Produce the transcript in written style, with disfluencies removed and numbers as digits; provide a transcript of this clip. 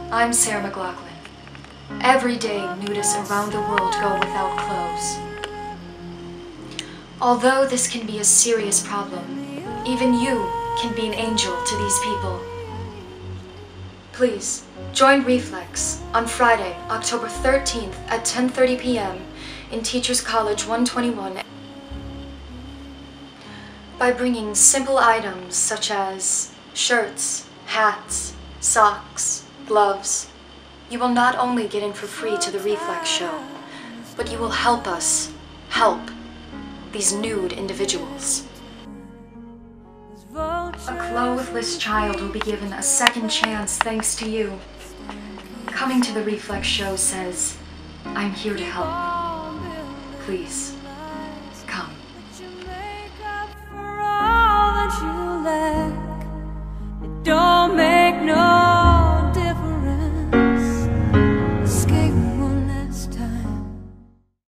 I'm Sarah McLaughlin. Every day, nudists around the world go without clothes. Although this can be a serious problem, even you can be an angel to these people. Please, join Reflex on Friday, October 13th at 10:30 p.m. in Teachers College 121 by bringing simple items such as shirts, hats, socks, gloves. You will not only get in for free to the Reflex show, but you will help us help these nude individuals. A clothless child will be given a second chance thanks to you. Coming to the Reflex show says, I'm here to help. Please.